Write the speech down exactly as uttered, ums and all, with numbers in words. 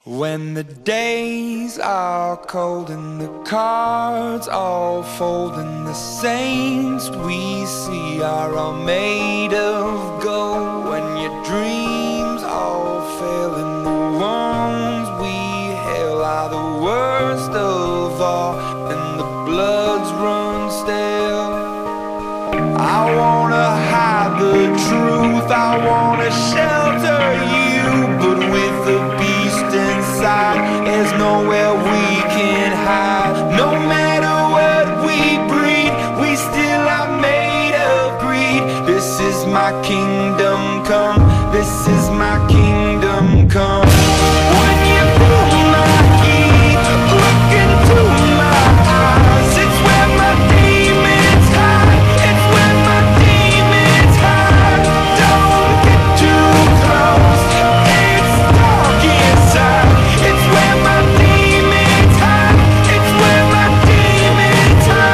When the days are cold and the cards all fold and the saints we see are all made of gold, when your dreams all fail and the ones we hail are the worst of all and the bloods run stale, I wanna hide the truth, I wanna shelter you, but with the beast inside, there's nowhere we